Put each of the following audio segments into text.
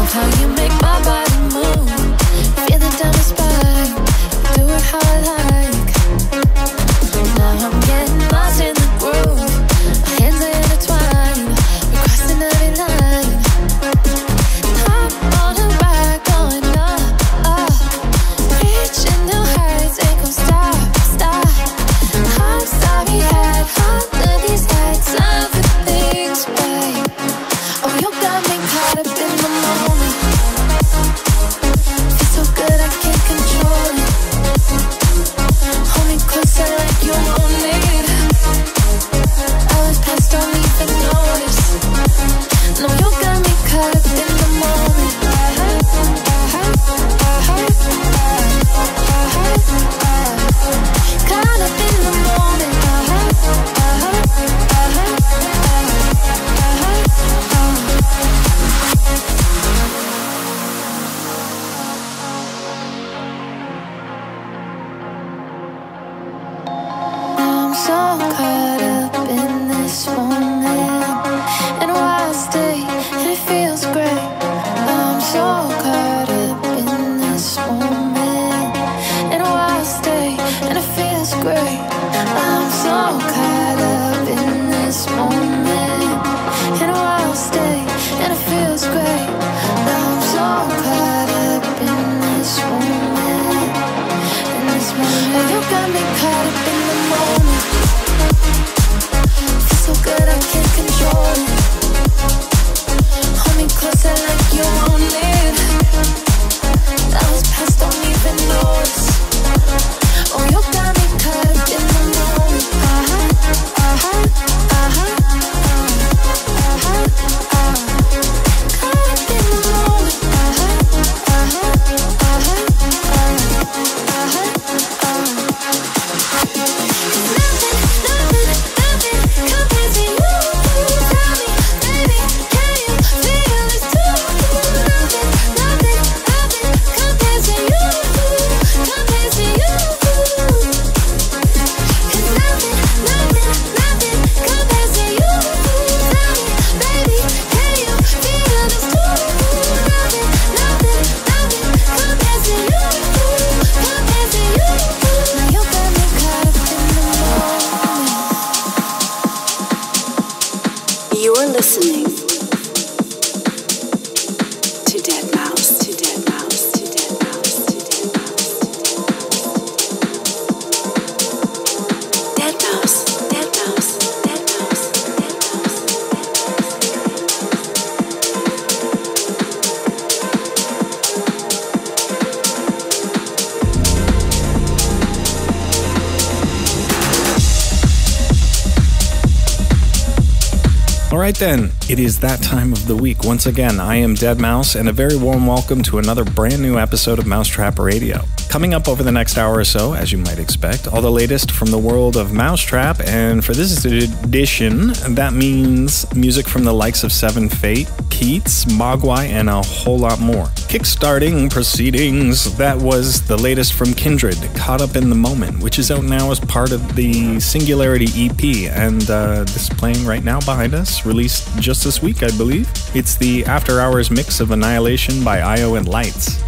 Alright then, it is that time of the week. Once again, I am Deadmau5, and a very warm welcome to another brand new episode of Mousetrap Radio. Coming up over the next hour or so, as you might expect, all the latest from the world of Mousetrap, and for this edition, that means music from the likes of Seven Fate, Keats, Mogwai, and a whole lot more. Kickstarting proceedings, that was the latest from Kindred, Caught Up in the Moment, which is out now as part of the Singularity EP, and this is playing right now behind us, released just this week, I believe. It's the After Hours mix of Annihilation by Io and Lights.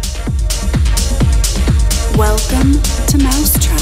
Welcome to Mousetrap.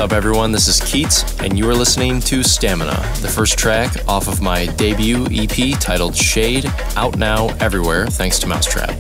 up, everyone? This is Keats, and you are listening to Stamina, the first track off of my debut EP titled Shade, out now everywhere, thanks to Mousetrap.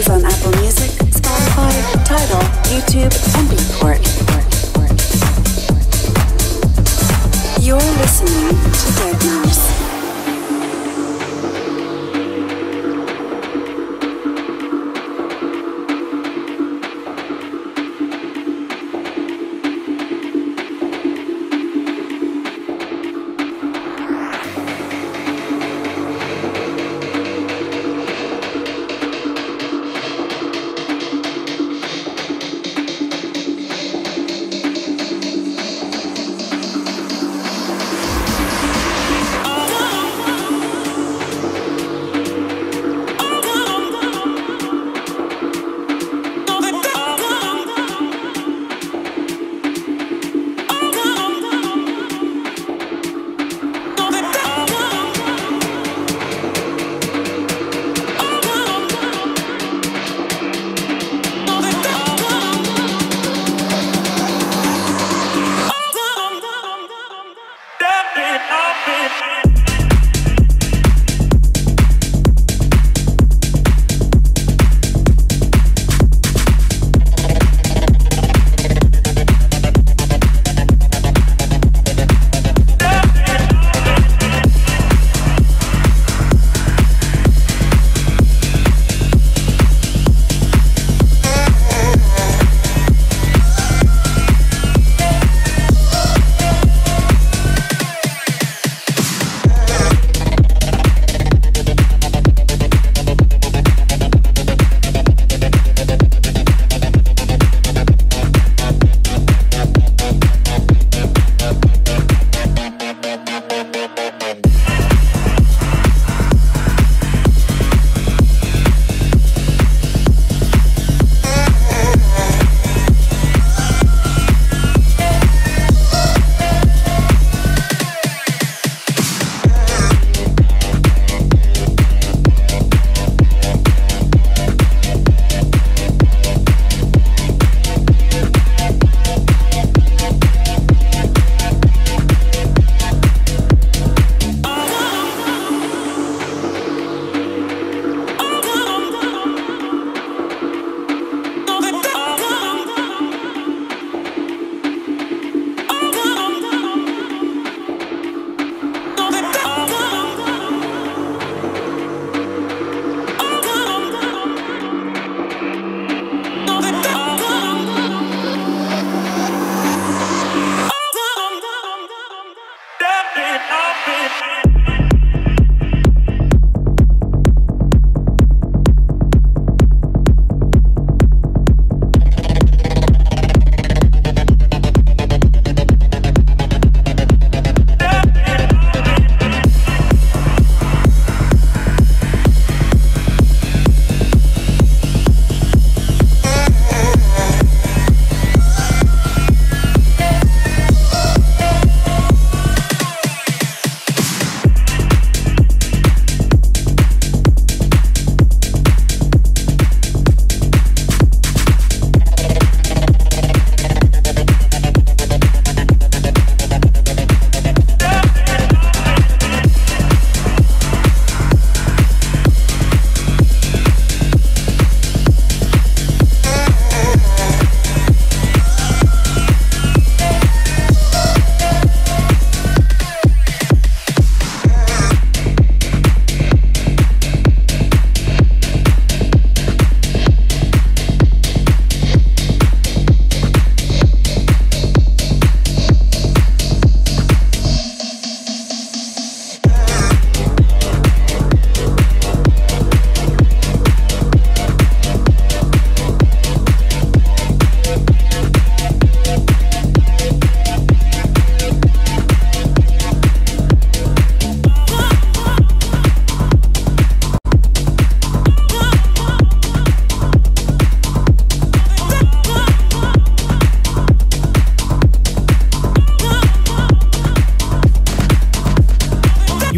is on Apple Music, Spotify, Tidal, YouTube, and Beatport. You're listening to Dead Mouse.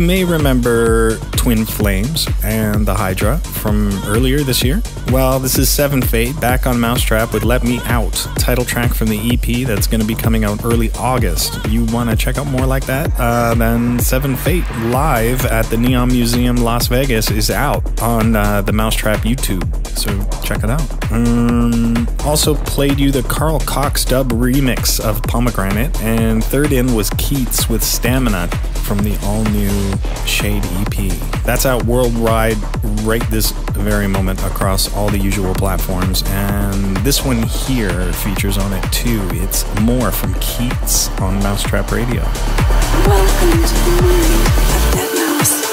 may remember Twin Flames and the Hydra from earlier this year. Well, this is Seven Fate back on Mousetrap with Let Me Out, title track from the EP that's going to be coming out early August. You want to check out more like that? Then Seven Fate live at the Neon Museum Las Vegas is out on the Mousetrap YouTube, so check it out. Also played you the Carl Cox dub remix of Pomegranate, and third in was Keats with Stamina from the all-new Shade EP. That's out worldwide right this very moment across all the usual platforms, and this one here features on it too. It's More from Keats on Mousetrap Radio. Welcome to the mind of Dead Mouse.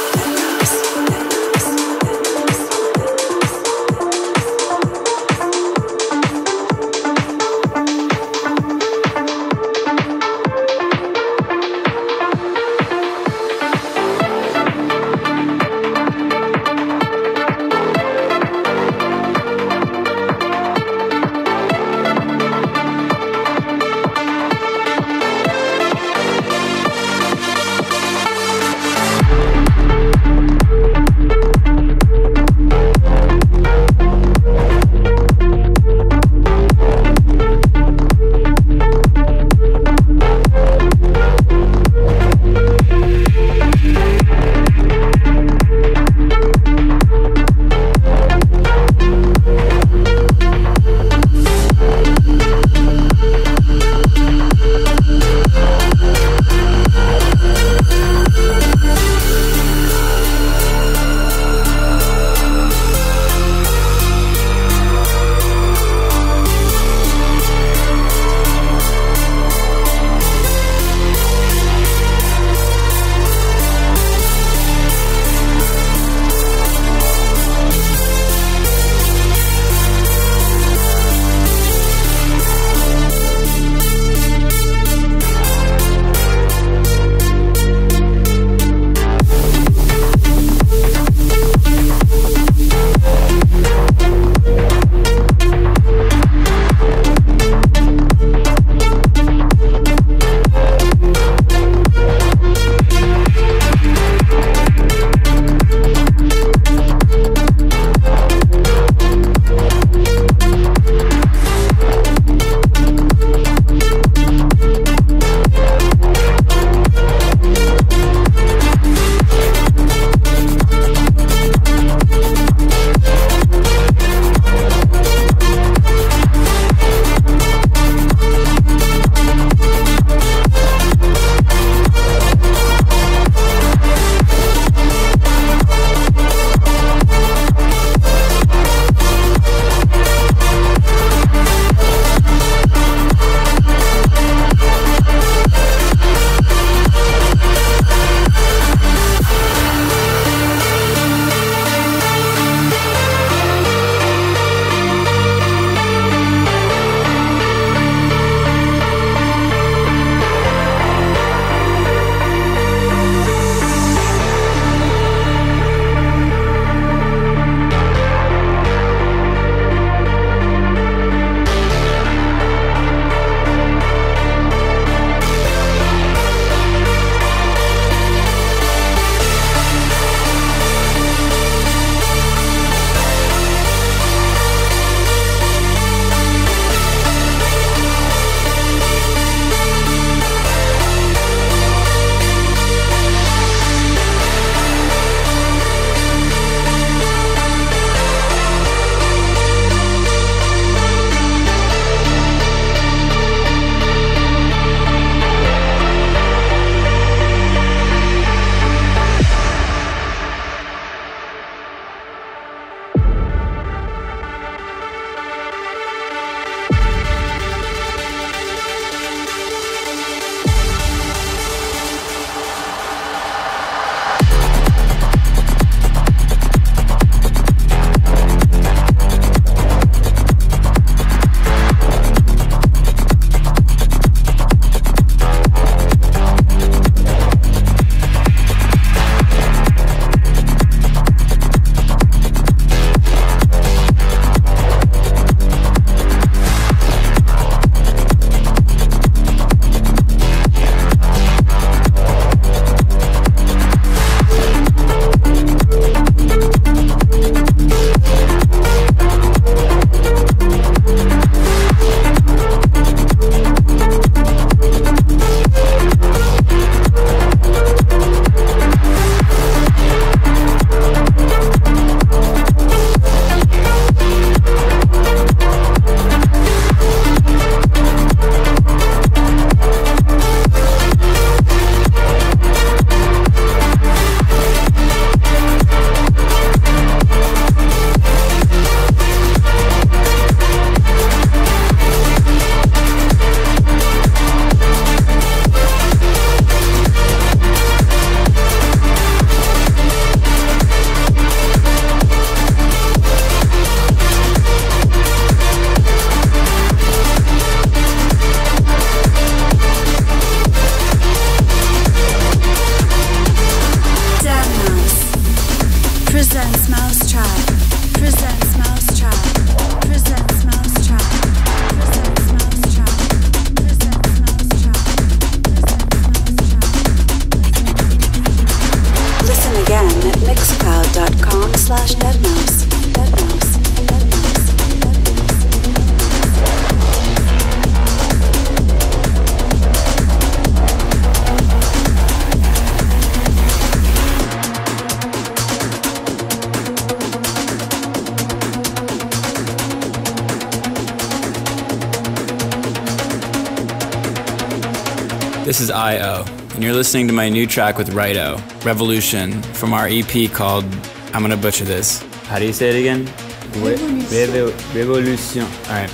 This is I.O., and you're listening to my new track with Righto, Revolution, from our EP called, I'm gonna butcher this. How do you say it again? Revolution. Alright.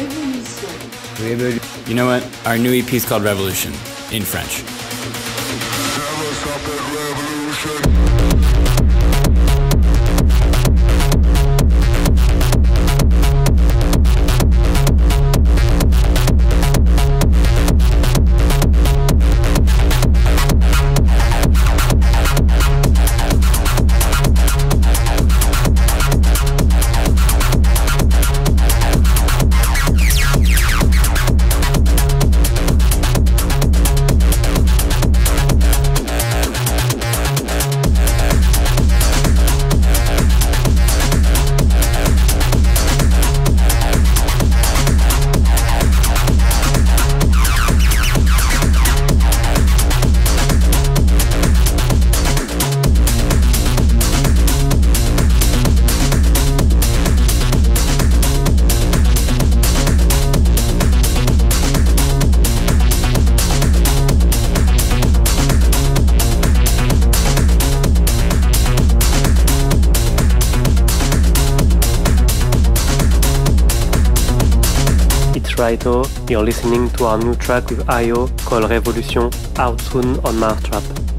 You know what? Our new EP is called Revolution, in French. Righto. You're listening to our new track with I.O. called Revolution, out soon on Mousetrap.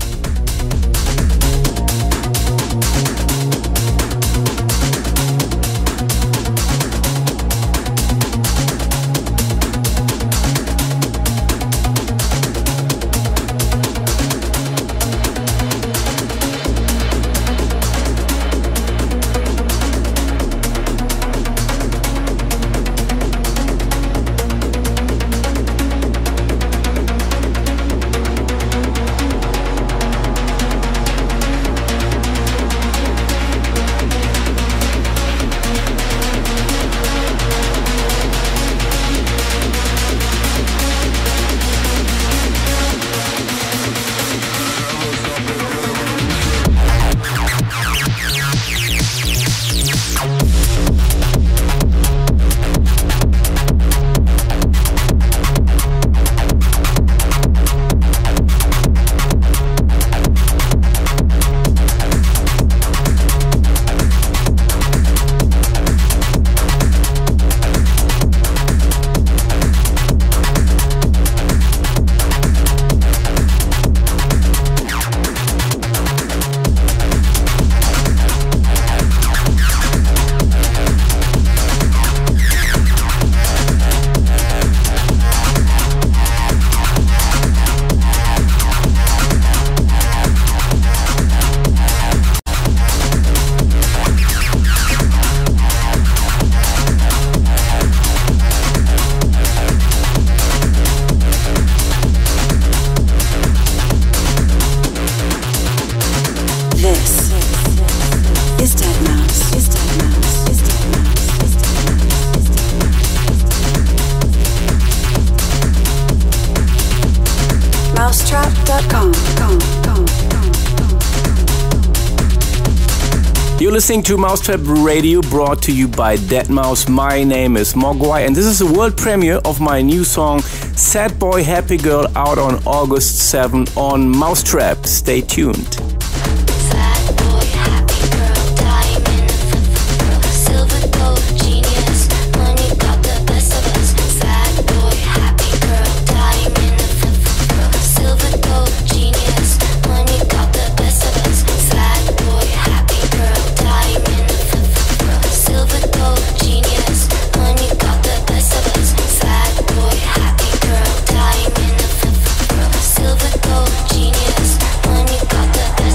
You're listening to Mousetrap Radio, brought to you by Deadmau5. My name is Mogwai, and this is the world premiere of my new song Sad Boy Happy Girl, out on August 7 on Mousetrap. Stay tuned. Silver gold genius, when you got the best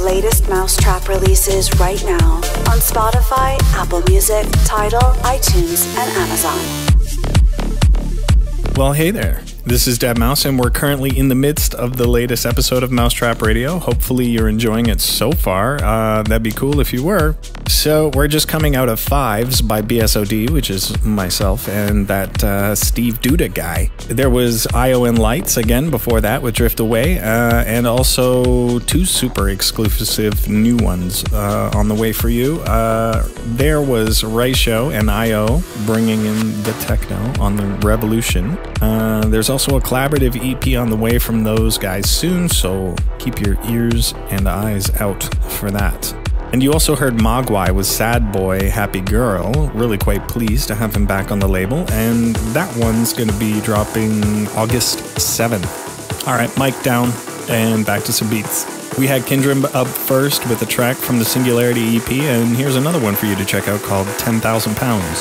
latest Mousetrap releases right now on Spotify, Apple Music, Tidal, iTunes, and Amazon. Well, hey there. This is deadmau5, and we're currently in the midst of the latest episode of Mousetrap Radio. Hopefully you're enjoying it so far. That'd be cool if you were. So we're just coming out of Fives by BSOD, which is myself, and that Steve Duda guy. There was IO and Lights again before that with Drift Away, and also two super exclusive new ones on the way for you. There was Raisho and IO bringing in the techno on the Revolution. There's also a collaborative EP on the way from those guys soon, so keep your ears and eyes out for that. And you also heard Mogwai with Sad Boy, Happy Girl. Really quite pleased to have him back on the label, and that one's going to be dropping August 7th. All right, mic down and back to some beats. We had Kindred up first with a track from the Singularity EP, and here's another one for you to check out called 10,000 Pounds.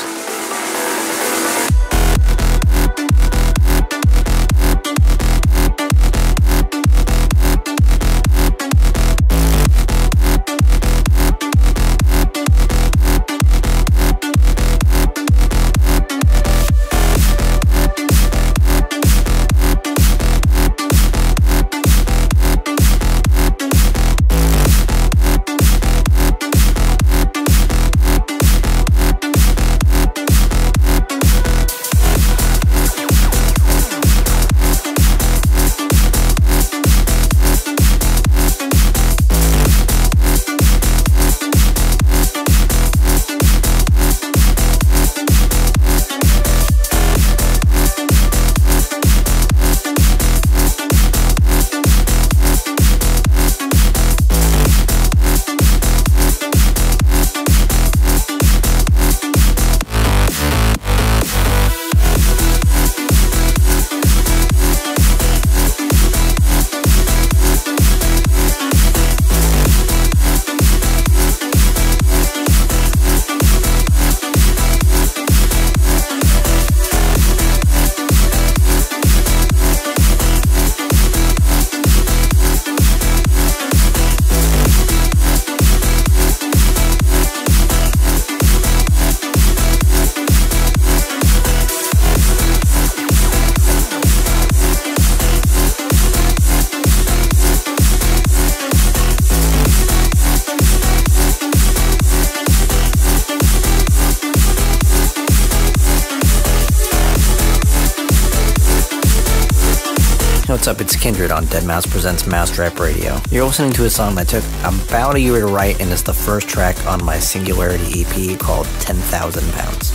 What's up, it's Kindred on deadmau5 Presents Mousetrap Radio. You're listening to a song that took about a year to write and is the first track on my Singularity EP called 10,000 Pounds.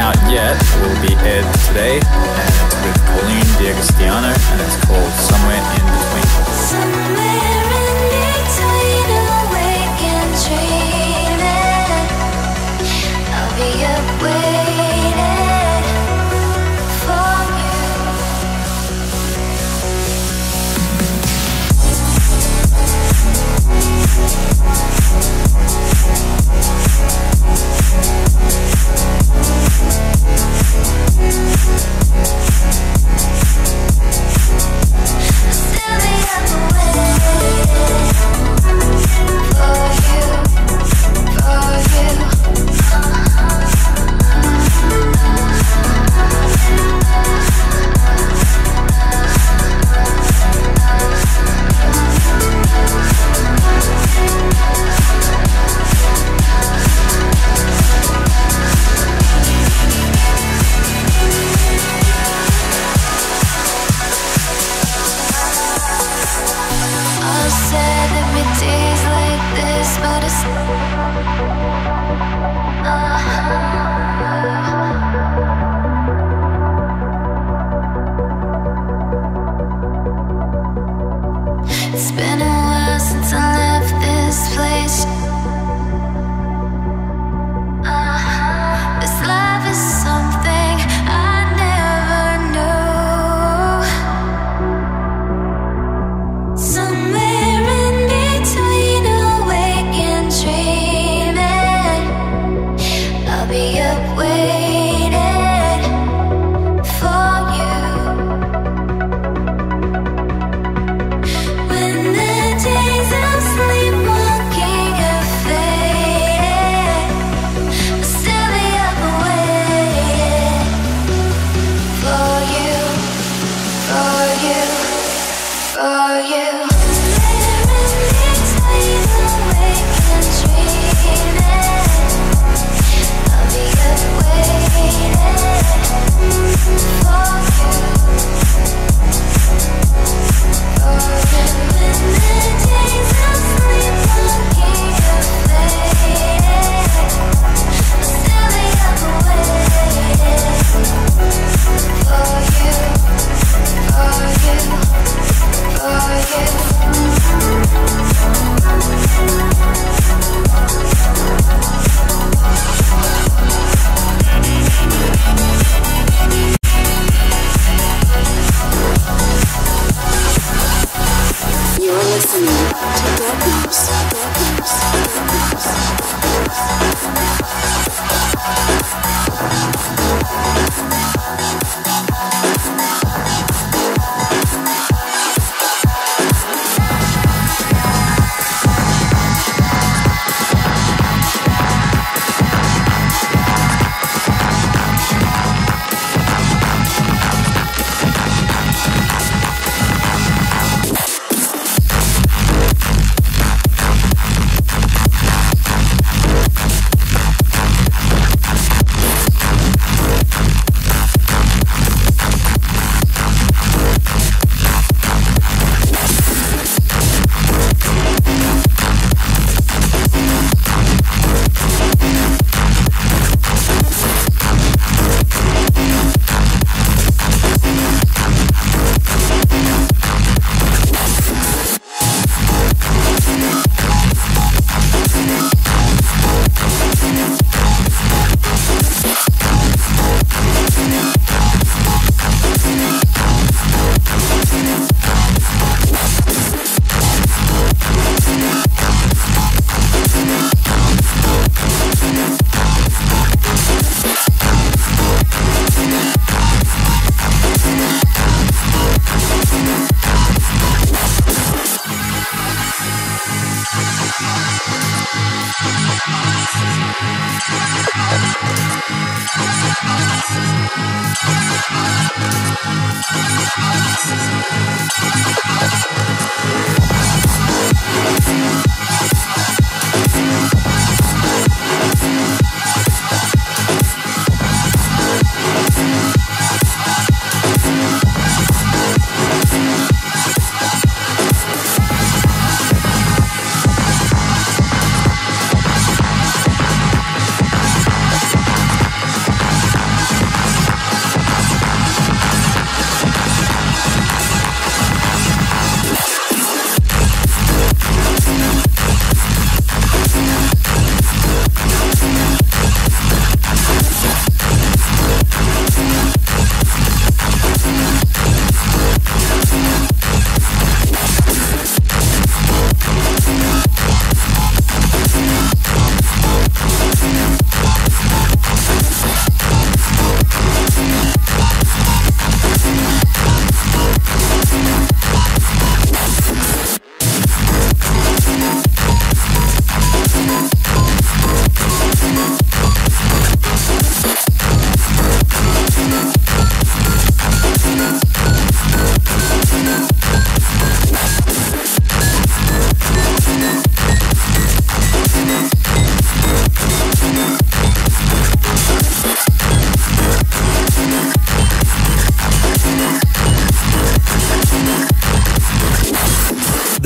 out yet will be aired today, and it's with Colleen D'Agostino, and it's called Somewhere in Between. Somewhere in between, awake and dreaming, I'll be up waiting for you. Still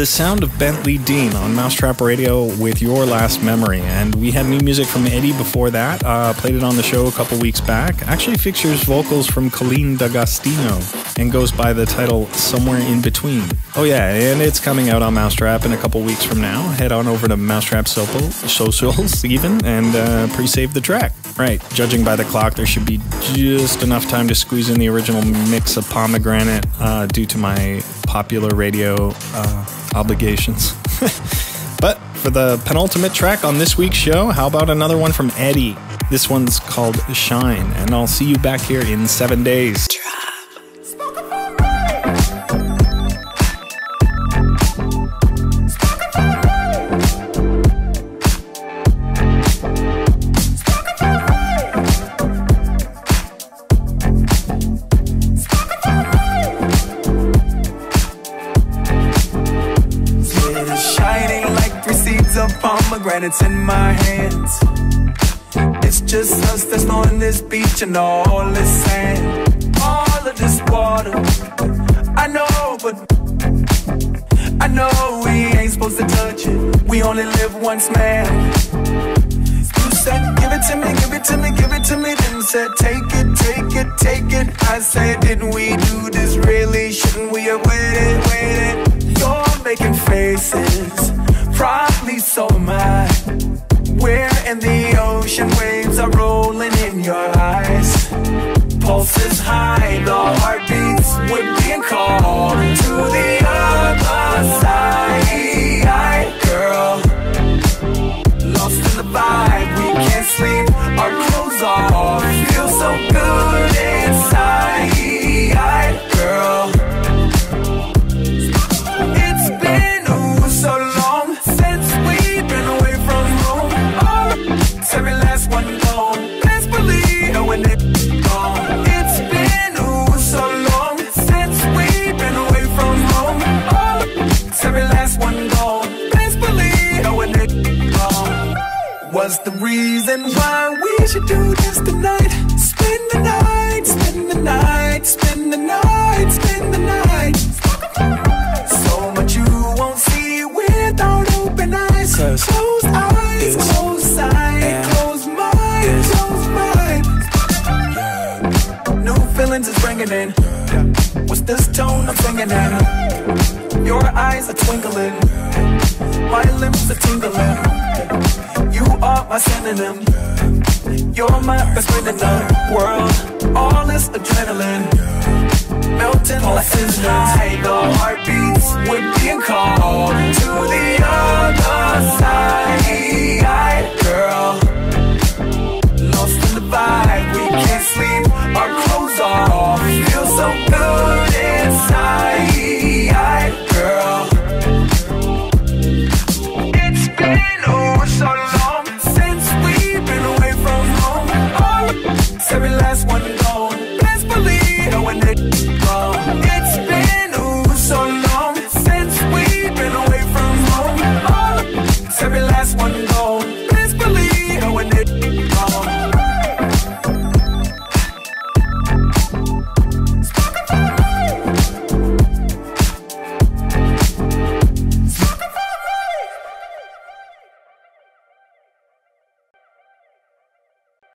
the sound of Bentley Dean on Mousetrap Radio with Your Last Memory. And we had new music from Eddie before that. Played it on the show a couple weeks back. Actually features vocals from Colleen D'Agostino and goes by the title Somewhere in Between. Oh yeah, and it's coming out on Mousetrap in a couple weeks from now. Head on over to Mousetrap socials even and pre-save the track. Right, judging by the clock, there should be just enough time to squeeze in the original mix of Pomegranate due to my popular radio obligations. But for the penultimate track on this week's show, how about another one from Eddie? This one's called Shine, and I'll see you back here in 7 days. Pomegranates in my hands. It's just us that's on this beach and all this sand, all of this water. I know, but I know we ain't supposed to touch it. We only live once, man. You said, give it to me, give it to me, give it to me. Then said, take it, take it, take it. I said, didn't we do this really? Shouldn't we have waited, waited? You're making faces, probably so am I. We're in the ocean, waves are rolling in your eyes. Pulses high, the heartbeats, we're being called to the other side. Girl, lost in the vibe, we can't sleep, our clothes off, feel so good inside. Girl, it's been so long since we've been away from home. Oh, every last one gone. Best believe when it's gone. It's been so long since we've been away from home. Oh, every last one gone. Best believe when it's gone. What's the reason why we should do this tonight? Spend the night, spend the night, spend the night, spend the night. So much you won't see without open eyes. Closed eyes, closed sight, closed mind, closed mind. New feelings is bringing in. What's this tone I'm singing in? Your eyes are twinkling, my lips are tingling. You are my synonym. You're my best friend in the world. All this adrenaline melting pulses high, the heartbeats, we're being called to the other side.